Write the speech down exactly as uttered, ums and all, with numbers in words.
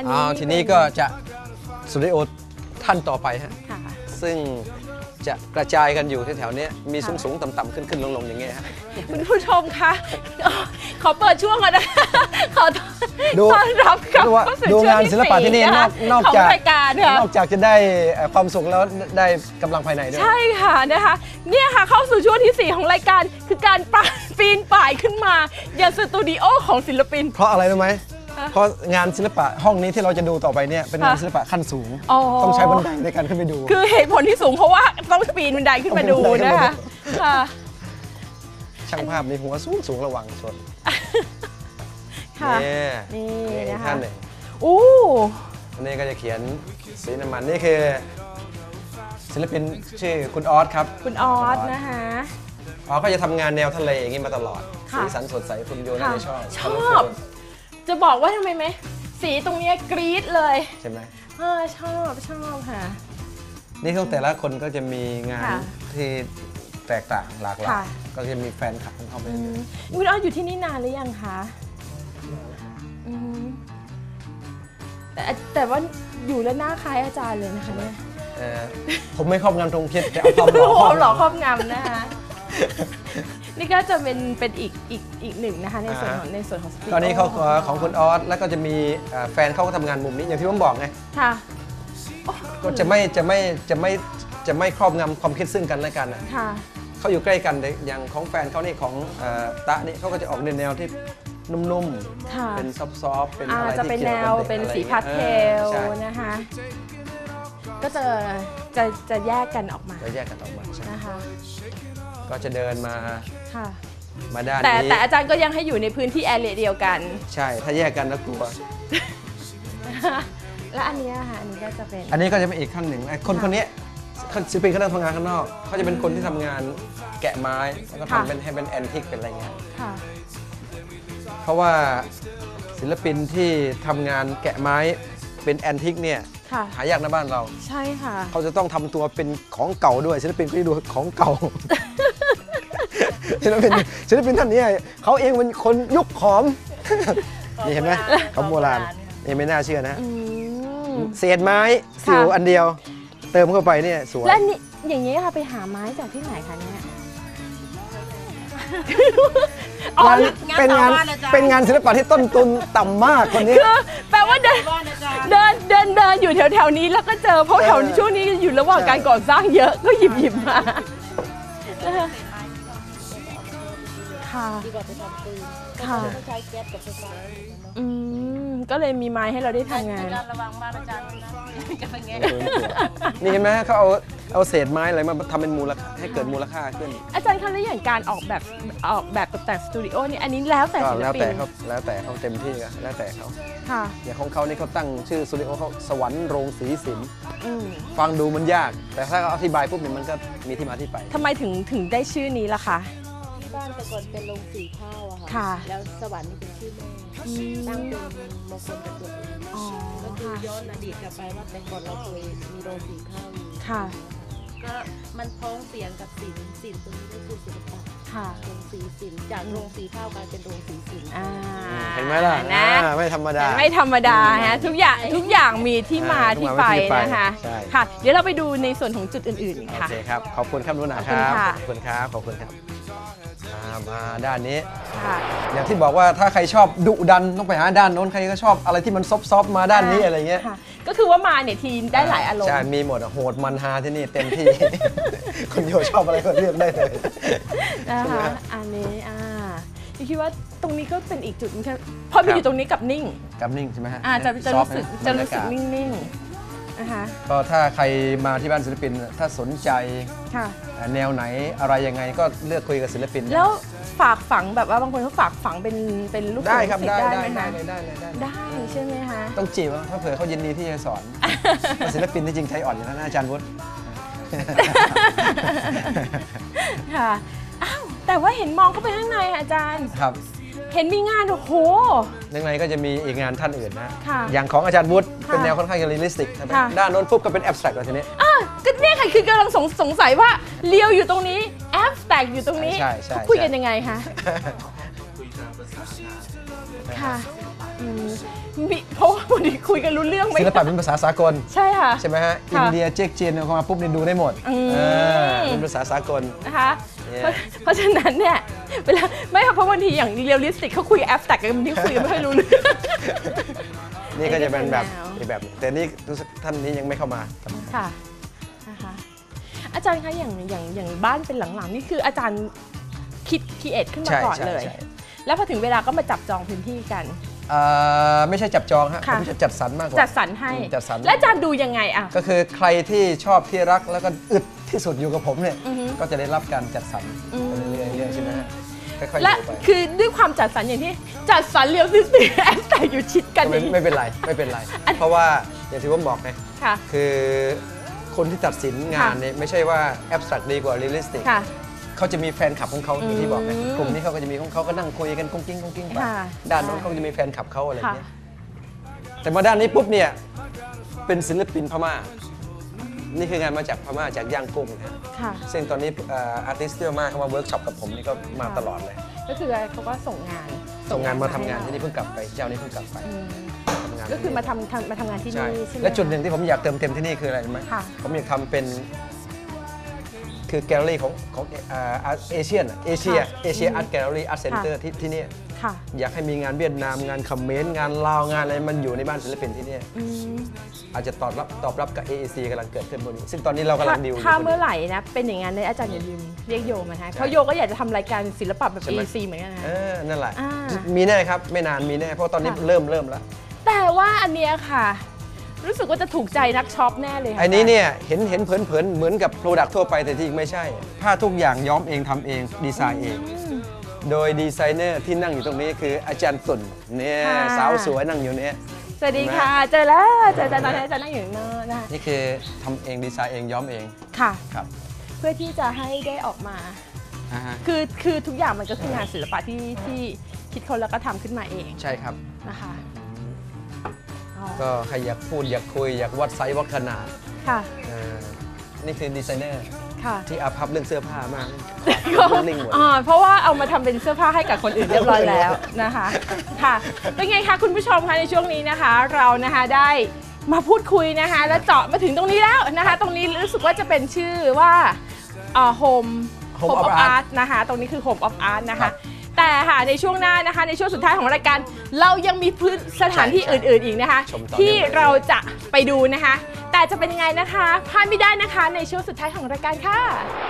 นี้ทีนี้ก็จะสตูดิโอท่านต่อไปฮะซึ่งจะกระจายกันอยู่แถวๆนี้มีสูงสูงต่ำๆขึ้นขึ้นลงๆอย่างเงี้ยฮะคุณผู้ชมคะขอเปิดช่วงก่อนนะขอต้อนรับกับดูงานศิลปะที่นี่นอกจากนอกจากจะได้ความสุขแล้วได้กำลังภายในด้วยใช่ค่ะนะคะเนี่ยค่ะเข้าสู่ช่วงที่สี่ของรายการคือการปีนป่ายขึ้นมาอย่างสตูดิโอของศิลปินเพราะอะไรรู้ไหมเพราะงานศิลปะห้องนี้ที่เราจะดูต่อไปเนี่ยเป็นงานศิลปะขั้นสูงต้องใช้บันไดในการขึ้นไปดูคือเหตุผลที่สูงเพราะว่าต้องปีนบันไดขึ้นมาดูนะคะช่างภาพในหัวสูงสูงระวังชนนี่นี่นะคะท่านหนึ่งอู้อันนี้ก็จะเขียนสีน้ำมันนี่คือศิลปินชื่อคุณออสครับคุณออสนะคะอ๋อก็จะทำงานแนวทะเลอย่างนี้มาตลอดสีสันสดใสคุณโยน่าจะชอบชอบจะบอกว่าทำไมไหมสีตรงนี้กรี๊ดเลยใช่ไหมเออชอบชอบค่ะนี่เขาแต่ละคนก็จะมีงานที่แตกต่างหลากหลายก็จะมีแฟนคลับเข้าไปคุณออสอยู่ที่นี่นานหรือยังคะแต่แต่ว่าอยู่แล้วหน้าคล้ายอาจารย์เลยนะคะเนี่ยผมไม่ครอบงำตรงคิดแต่เอาความหล่อหล่อครอบงำนะคะนี่ก็จะเป็นเป็นอีกอีกอีกหนึ่งนะคะในส่วนของในส่วนของตอนนี้เขาของคุณออสแล้วก็จะมีแฟนเขาก็ทำงานมุมนี้อย่างที่ผมบอกไงค่ะก็จะไม่จะไม่จะไม่จะไม่ครอบงำความคิดซึ่งกันและกันค่ะเขาอยู่ใกล้กันอย่างของแฟนเขานี่ของตะนี่เขาก็จะออกในแนวที่นุ่มๆเป็นซอฟต์ๆเป็นอะไรที่เกี่ยวกับเป็นสีพาสเทลนะคะก็จะจะจะแยกกันออกมาจะแยกกันออกมานะคะก็จะเดินมาค่ะมาด้านนี้แต่แต่อาจารย์ก็ยังให้อยู่ในพื้นที่แอเรียเดียวกันใช่ถ้าแยกกันแล้วกลัวและอันนี้ค่ะอันนี้ก็จะเป็นอันนี้ก็จะเป็นอีกขั้นหนึ่งไอ้คนคนนี้ศิลปินเขาเริ่มทำงานข้างนอกเขาจะเป็นคนที่ทำงานแกะไม้แล้วก็ทำเป็นให้เป็นแอนทิกเป็นอะไรเงี้ยเพราะว่าศิลปินที่ทำงานแกะไม้เป็นแอนทิกเนี่ยหายากในบ้านเราใช่ค่ะเขาจะต้องทำตัวเป็นของเก่าด้วยศิลปินก็จะดูของเก่าศิลปินศิลปินท่านนี้เขาเองเป็นคนยุคขอมนี่เห็นไหมเขาโบราณนี่ไม่น่าเชื่อนะเศษไม้สิวอันเดียวเติมเข้าไปเนี่ยสวยแล้วนี่อย่างนี้ค่ะไปหาไม้จากที่ไหนคะเนี่ยเป็นงานเป็นงานศิลปะที่ต้นทุนต่ำมากคนนี้คือแปลว่าเดินเดินเดินเดินอยู่แถวๆนี้แล้วก็เจอเพราะแถวช่วงนี้อยู่ระหว่างการก่อสร้างเยอะก็หยิบหยิบมาค่ะค่ะใช้แก๊สกับไฟฟ้าอืมก็เลยมีไม้ให้เราได้ทำงานระวังมากอาจารย์นี่เห็นไหมเขาเอาเอาเศษไม้อะไรมาทำเป็นมูลค่าให้เกิดมูลค่าขึ้นอาจารย์คะแล้วอย่างการออกแบบออกแบบตกแต่งสตูดิโอนี่อันนี้แล้วแต่ศิลปินแล้วแต่เขาแล้วแต่เขาเต็มที่กันแล้วแต่เขาค่ะอย่างของเขานี่เขาตั้งชื่อสตูดิโอเขาสวรรค์โรงสีสินฟังดูมันยากแต่ถ้าเขาอธิบายปุ๊บเนี่ยมันก็มีที่มาที่ไปทำไมถึงถึงได้ชื่อนี้ล่ะคะบ้านแต่ก่อนเป็นโรงสีข้าวอะค่ะแล้วสวรรค์นี่เป็นชื่อแม่ตั้งเป็นมงคลกับตัวเองก็คือย้อนอดีตกลับไปว่าแต่ก่อนเราเคยมีโรงสีข้าวอยู่ค่ะก็มันพ้องเสียงกับศิลป์ศิลป์ตรงนี้ก็คือศิลปะค่ะโรงสีศิลป์จากโรงสีข้าวกลายเป็นโรงสีศิลป์เห็นไหมล่ะนะไม่ธรรมดาไม่ธรรมดาฮะทุกอย่างทุกอย่างมีที่มาที่ไปนะคะค่ะเดี๋ยวเราไปดูในส่วนของจุดอื่นๆค่ะโอเคครับขอบคุณครับนุ่นนะครับขอบคุณครับขอบคุณครับมาด้านนี้อย่างที่บอกว่าถ้าใครชอบดุดันต้องไปหาด้านโน้นใครก็ชอบอะไรที่มันซอฟๆมาด้านนี้อะไรเงี้ยก็คือว่ามาเนี่ยทีได้หลายอารมณ์ใช่มีหมดโหดมันฮาที่นี่เต็มที่คนโยชอบอะไรก็เลือกได้เลยนะคะอันนี้อ่าคิดว่าตรงนี้ก็เป็นอีกจุดนึงครับพอมาอยู่ตรงนี้กับนิ่งกับนิ่งใช่ไหมฮะอ่าจะจะรู้สึกจะรู้สึกนิ่งๆนะคะก็ถ้าใครมาที่บ้านศิลปินถ้าสนใจแนวไหนอะไรยังไงก็เลือกคุยกับศิลปินแล้วฝากฝังแบบว่าบางคนเขาฝากฝังเป็นเป็นลูกศิษย์ได้ครับได้ได้ได้ได้ได้ได้ใช่ไหมคะต้องจีบถ้าเผื่อเขายินดีที่จะสอนศิลปินที่จริงใจอ่อนอยู่แล้วนะอาจารย์วุฒิค่ะอ้าวแต่ว่าเห็นมองเข้าไปข้างในอาจารย์ครับเห็นมีงานโอ้โหข้างในก็จะมีอีกงานท่านอื่นนะอย่างของอาจารย์วุฒิเป็นแนวค่อนข้างเรียลลิสติกด้านโน้นปุ๊บก็เป็นแอบสแตรกต์ทีนี้อ่ะก็เนี่ยค่ะคือกำลังสงสงสัยว่าเลียวอยู่ตรงนี้แอบสแตรกต์อยู่ตรงนี้เขาคุยกันยังไงคะค่ะอืมมีเพราะว่าวันนี้คุยกันรู้เรื่องไหมศิลปะเป็นภาษาสากลใช่ค่ะใช่ไหมฮะค่ะอินเดียเจ๊กจีนเข้ามาปุ๊บนี่ดูได้หมดอืมเออเป็นภาษาสากลนะคะเนี่ยเพราะเพราะฉะนั้นเนี่ยเวลาไม่ค่ะเพราะบางทีอย่างเรียลลิสติกเขาคุยแอฟแตกกันบางทีคุยกันไม่ค่อยรู้เรื่องนี่ก็จะเป็นแบบเป็นแนวอีกแบบ แต่นี่รู้สึกท่านนี้ยังไม่เข้ามาค่ะนะคะอาจารย์คะอย่างอย่างอย่างบ้านเป็นหลังๆนี่คืออาจารย์คิดคิดเอทขึ้นมาใช่ก่อนใช่เลยใช่แล้วพอถึงเวลาก็มาจับจองพื้นที่กันเอ่อไม่ใช่จับจองฮะค่ะผมจะจัดสรรมากกว่าจัดสรรให้อืมจัดสรรและอาจารย์ดูยังไงอะก็คือใครที่ชอบที่รักแล้วก็อึดที่สุดอยู่กับผมเนี่ยอือฮึก็จะได้รับการจัดสรรอืมไปเรื่อยๆเรื่อยๆใช่ไหมฮะค่อยๆและดูไปคือด้วยความจัดสรรอย่างที่จัดสรรเรียลลิสติกแอฟแตกอยู่ชิดกันอไม่ย่างนี้ไม่เป็นไรไม่เป็นไร เพราะว่าอย่างที่ผมบอกไงค่ะคือคนที่ตัดสินงานเนี่ยไม่ใช่ว่าแอบสแตรกดีกว่าเรียลลิสติกค่ะเขาจะมีแฟนคลับของเขาอย่างที่บอกไงอืมกลุ่มนี้เขาก็จะมีของเขาก็นั่งคุยกันกุ้งกิ้งกุ้งกิ้งไปค่ะด้านโน้นเขาจะมีแฟนคลับเขาอะไรอย่างค่ะเงี้ยแต่มาด้านนี้ปุ๊บเนี่ยเป็นศิลปินพม่า นี่คืองานมาจากพม่าจากย่างกุ้งนะฮะค่ะซึ่งตอนนี้อาร์ติสต์เยอะมากเขามาเวิร์กช็อปกับผมนี่ก็มาตลอดเลยก็คือเขาก็ส่งงานส่งงานมาทำงานให้ที่นี่เพิ่งกลับไปเจ้านี้เพิ่งกลับไปอืมทำงานก็คือมาทำทำมาทำงานที่ใช่นี่ใช่ไหมและจุดหนึ่งที่ผมอยากเติมเต็มที่นี่คืออะไรรู้ไหมค่ะผมอยากทำเป็นคือแกลเลอรี่ของของอาร์เอเชียนเอเชียเอเชียอาร์ตแกลเลอรี่อาร์ตเซ็นเตอร์ที่ที่นี่ค่ะอยากให้มีงานเวียดนามงานเขมรงานลาวงานอะไรมันอยู่ในบ้านศิลปินที่นี่อืมอาจจะตอบรับตอบรับกับ เอ เอ ซี กำลังเกิดขึ้นบนนี้ ซึ่งตอนนี้เรากำลังดิวอยู่ถ้าพอดีเมื่อไหร่นะเป็นอย่างนั้นเนี่ยอาจารย์อย่าลืมเรียกโยมานะเพราะโยก็อยากจะทำรายการศิลปะแบบใช่ไหมเอ ซี เหมือนกันนะเออนั่นแหละอ่ามีแน่ครับไม่นานมีแน่เพราะตอนนี้ค่ะเริ่มเริ่มแล้วแต่ว่าอันเนี้ยค่ะ รู้สึกว่าจะถูกใจนักช็อปแน่เลยค่ะไอ้นี้เนี่ยเห็นเห็นเผินๆเหมือนกับโปรดักต์ทั่วไปแต่ที่จริงไม่ใช่ ผ้าทุกอย่างย้อมเองทำเองดีไซน์เองอืมโดยดีไซเนอร์ที่นั่งอยู่ตรงนี้คืออาจารย์ตุ่นเนี่ยค่ะสาวสวยนั่งอยู่เนี่ยสวัสดีค่ะ เจอแล้วเจออาจารย์ตอนนี้อาจารย์นั่งอยู่เนอะนะคะนี่คือทำเองดีไซน์เองย้อมเองค่ะครับเพื่อที่จะให้ได้ออกมาอ่าฮะคือคือทุกอย่างมันก็คืองานศิลปะที่ที่คิดคนแล้วก็ทำขึ้นมาเองใช่ครับนะคะอ๋อก็ใครอยากพูดอยากคุยอยากวัดไซส์วัดขนาดค่ะอ่านี่คือดีไซเนอร์ค่ะที่อาภัพเรื่องเสื้อผ้ามากก็ลิงหมดอ่าเพราะว่าเอามาทำเป็นเสื้อผ้าให้กับคนอื่นเรียบร้อยแล้วนะคะค่ะเป็นไงคะคุณผู้ชมคะในช่วงนี้นะคะ เรานะคะได้มาพูดคุยนะคะ และเจาะมาถึงตรงนี้แล้วนะคะ ตรงนี้รู้สึกว่าจะเป็นชื่อว่าโฮม Home Home of of Art Art นะคะตรงนี้คือ Home of Art นะครัคะบแต่ค่ะในช่วงหน้านะคะในช่วงสุดท้ายของรายการเรายังมีพื้นสถานที่ใช่อื่น ๆอีกนะคะชมต่อที่เนื่องเลยเราจะไปดูนะคะ แต่จะเป็นยังไงนะคะพลาดไม่ได้นะคะในช่วงสุดท้ายของรายการค่ะ